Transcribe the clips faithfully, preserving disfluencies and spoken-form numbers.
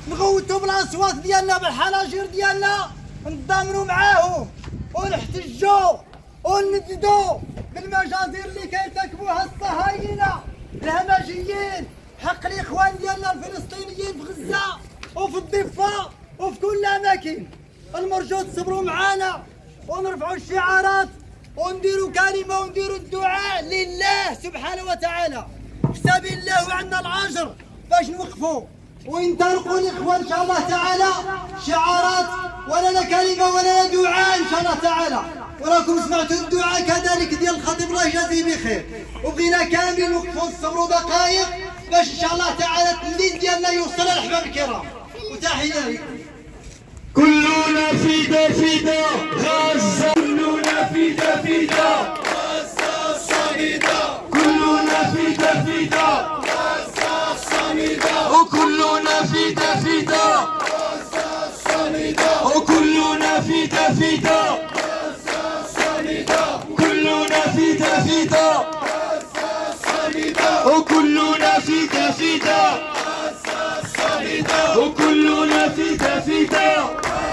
نغوتوا بالاصوات ديالنا بالحناجر ديالنا، نتضامنوا معاهم ونحتجوا وننددوا بالمجازر اللي كيرتكبوها الصهاينه الهمجيين حق الاخوان ديالنا الفلسطينيين في غزه وفي الضفه وفي كل الاماكن. المرجو تصبروا معانا ونرفعوا الشعارات ونديروا كلمه ونديروا الدعاء لله سبحانه وتعالى في سبيل الله، وعندنا العجر باش نوقفوا وينطلقوا الاخوان ان شاء الله تعالى شعارات، ولا لا كلمه ولا لا دعاء ان شاء الله تعالى. وراكم سمعتوا الدعاء كذلك ديال الخطيب الله يجازيه بخير، وبغينا كاملين نوقفوا نصبروا دقائق باش ان شاء الله تعالى التنديد ديالنا يوصل للاحباب الكرام. وتحيه لكم. كلنا فدا فدا غزة، كلنا فدا فدا غزة الصامدة، كلنا فدا فدا غزة الصامدة، وكلنا فدا فدا غزة الصامدة، وكلنا فدا فدا غزة الصامدة، كلنا فدا فدا غزة الصامدة، وكلنا فدا فدا غزة الصامدة، وكلنا فدا فدا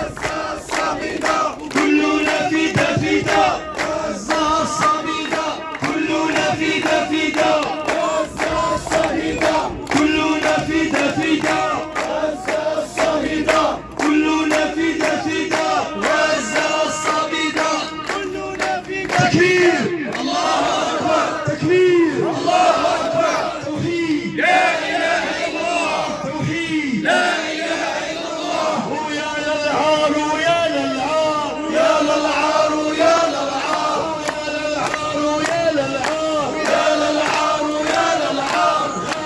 كلنا فدا فدا غزة الصامدة، كلنا فدا فدا غزة الصامدة، كلنا فدا فدا غزة الصامدة، كلنا فدا فدا غزة الصامدة، كلنا فدا. تكبير الله أكبر، تكبير الله أكبر، توحيد لا إله إلا الله، توحيد لا إله إلا الله. ويا للعار ويا للعار يا للعار ويا للعار يا للعار ويا للعار يا للعار ويا للعار.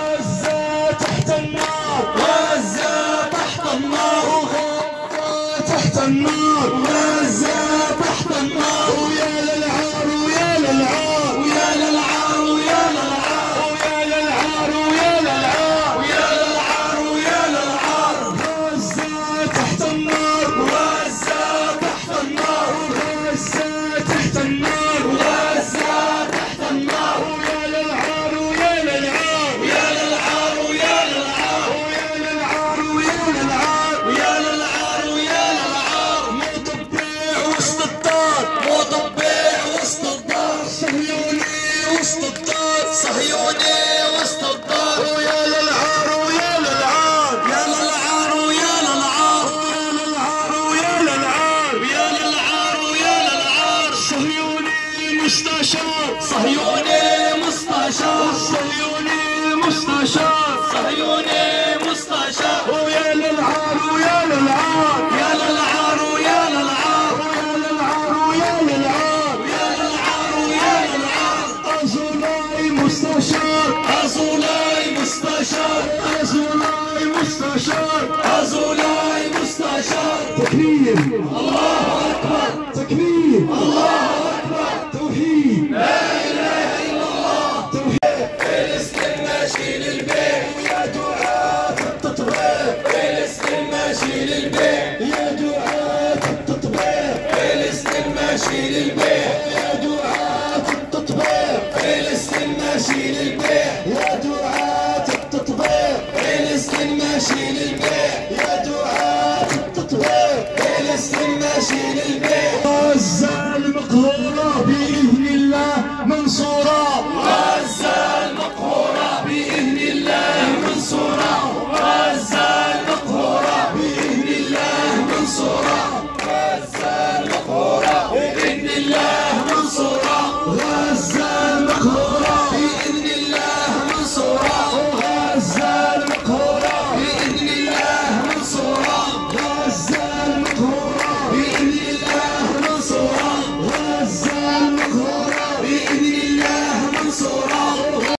غزة تحت النار، غزة تحت النار، غزة تحت النار، غزة تحت النار. ويا للعار ويا للعار ويا للعار ويا للعار ويا للعار ويا للعار ويا للعار ويا للعار. غزة تحت النار، غزة تحت النار، غزة تحت النار، غزة تحت النار. ويا للعار ويا للعار ويا للعار ويا للعار ويا للعار ويا للعار ويا للعار ويا للعار. مو طبيع وسط الدار، مو طبيع وسط الدار، صهيوني وسط الدار، صهيوني وسط الدار. ويا للعار ويا للعار يا للعار ويا للعار يا للعار ويا للعار يا للعار ويا للعار. صهيوني مستشار، صهيوني مستشار، صهيوني مستشار، صهيوني مستشار. ويا للعار ويا للعار يا للعار ويا للعار يا للعار ويا للعار يا للعار ويا للعار. أزولاي مستشار، أزولاي مستشار، أزولاي مستشار، أزولاي مستشار. تكبير الله أكبر، تكبير الله أكبر، توحيد لا إله إلا الله، توحيد. فلسطين ماشي للبيت يا دعاة التطبيق، فلسطين ماشي للبيت يا دعاة التطبيق، فلسطين ماشي للبيت يا دعاة التطبيق، فلسطين ماشي للبيت يا دعاة التطبيق، فلسطين ماشي للبيت يا دعاة التطبيق، فلسطين ماشي للبيت. غزة